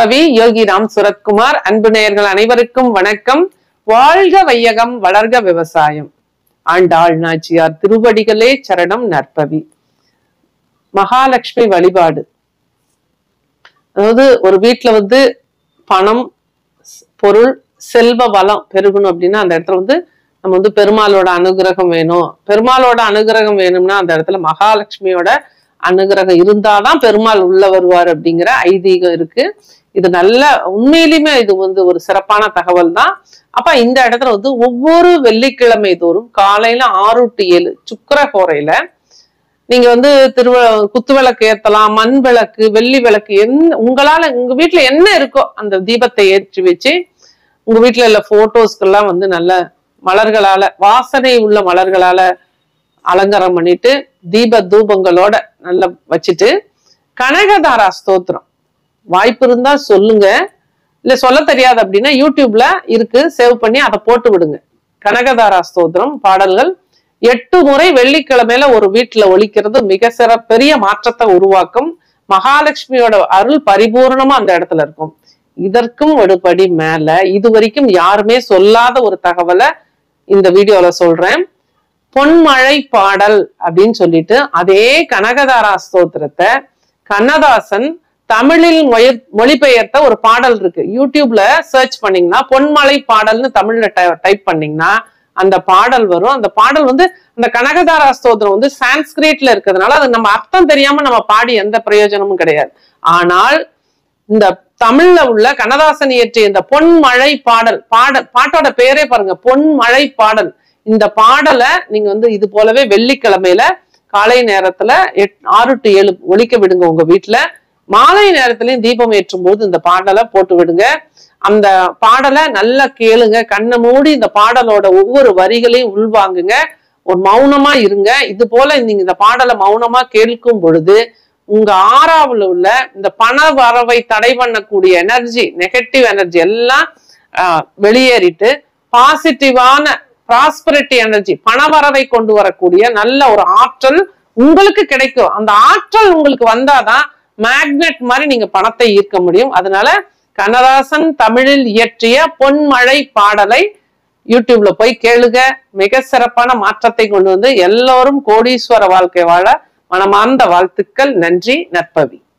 நற்பவி யோகி ராம் சுரத்குமார். அன்பு நேயர்கள் அனைவருக்கும் வணக்கம். வாழ்க வையகம், வளர்க விவசாயம். ஆண்டாள் நாச்சியார் திருவடிகளே சரணம். நற்பவி. மகாலட்சுமி வழிபாடு. அதாவது ஒரு வீட்டுல பணம், பொருள், செல்வ வளம் பெருகணும் அப்படின்னா அந்த இடத்துல நம்ம பெருமாளோட அனுகிரகம் வேணும். பெருமாளோட அனுகிரகம் வேணும்னா அந்த இடத்துல மகாலட்சுமியோட அனுகிரகம் இருந்தாதான் பெருமாள் உள்ள வருவார் அப்படிங்கிற ஐதீகம் இருக்கு. இது நல்ல உண்மையிலுமே இது ஒரு சிறப்பான தகவல் தான். அப்ப இந்த இடத்துல ஒவ்வொரு வெள்ளிக்கிழமை தோறும் காலையில 6 to 7 சுக்கிரஹோரையில நீங்க குத்துவிளக்கு ஏத்தலாம், மண் விளக்கு, வெள்ளி விளக்கு, உங்களால உங்க வீட்டுல என்ன இருக்கோ அந்த தீபத்தை ஏற்றி வச்சு உங்க வீட்டுல உள்ள போட்டோஸ்க்கெல்லாம் நல்ல மலர்களால, வாசனை உள்ள மலர்களால அலங்காரம் பண்ணிட்டு தீப தூபங்களோட நல்லா வச்சுட்டு கனகதாரா ஸ்தோத்திரம் வாய்ப்பு இருந்தா சொல்லுங்க. இல்ல சொல்ல தெரியாது அப்படின்னா யூடியூப்ல இருக்கு, சேவ் பண்ணி அதை போட்டு விடுங்க. கனகதாரா ஸ்தோத்திரம் பாடல்கள் 8 முறை வெள்ளிக்கிழமையில ஒரு வீட்டுல ஒலிக்கிறது மிக பெரிய மாற்றத்தை உருவாக்கும். மகாலட்சுமியோட அருள் பரிபூர்ணமா அந்த இடத்துல இருக்கும். இதற்கும் ஒரு படி மேல இதுவரைக்கும் யாருமே சொல்லாத ஒரு தகவலை இந்த வீடியோல சொல்றேன். பொன்மழை பாடல் அப்படின்னு சொல்லிட்டு அதே கனகதாரா ஸ்தோத்திரத்தை கண்ணதாசன் தமிழில் மொழிபெயர்த்த ஒரு பாடல் இருக்கு. யூடியூப்ல சர்ச் பண்ணீங்கன்னா பொன்மழை பாடல்னு தமிழ்ல டைப் பண்ணீங்கன்னா அந்த பாடல் வரும். அந்த பாடல் அந்த கனகதாரா ஸ்தோத்திரம் சான்ஸ்கிரிட்ல இருக்கிறதுனால அது நம்ம அர்த்தம் தெரியாம நம்ம பாடி எந்த பிரயோஜனமும் கிடையாது. ஆனால் இந்த தமிழ்ல உள்ள கண்ணதாசன் இயற்றிய இந்த பொன்மழை பாடல் பாட்டோட பேரே பாருங்க, பொன்மழை பாடல். இந்த பாடலை நீங்க இது போலவே வெள்ளிக்கிழமையில காலை நேரத்துல 6 to 7 ஒலிக்க விடுங்க உங்க வீட்டுல. மாலை நேரத்திலையும் தீபம் ஏற்றும் போது இந்த பாடலை போட்டு விடுங்க. அந்த பாடலை நல்லா கேளுங்க, கண்ணை மூடி இந்த பாடலோட ஒவ்வொரு வரிகளையும் உள்வாங்குங்க, ஒரு மௌனமா இருங்க. இது போல நீங்க இந்த பாடலை மௌனமா கேட்கும் பொழுது உங்க ஆறாவுல உள்ள இந்த பண வரவை தடை பண்ணக்கூடிய எனர்ஜி, நெகட்டிவ் எனர்ஜி எல்லாம் வெளியேறிட்டு பாசிட்டிவான ப்ராஸ்பரிட்டி எனர்ஜி, பணவரவை கொண்டு வரக்கூடிய நல்ல ஒரு ஆற்றல் உங்களுக்கு கிடைக்கும். அந்த ஆற்றல் உங்களுக்கு வந்தாதான் மேக்னெட் மாதிரி நீங்க பணத்தை ஈர்க்க முடியும். அதனால கண்ணதாசன் தமிழில் இயற்றிய பொன்மழை பாடலை யூடியூப்ல போய் கேளுங்க. மிக சிறப்பான மாற்றத்தை கொண்டு எல்லோரும் கோடீஸ்வர வாழ்க்கை வாழ மனமார்ந்த வாழ்த்துக்கள். நன்றி. நற்பவி.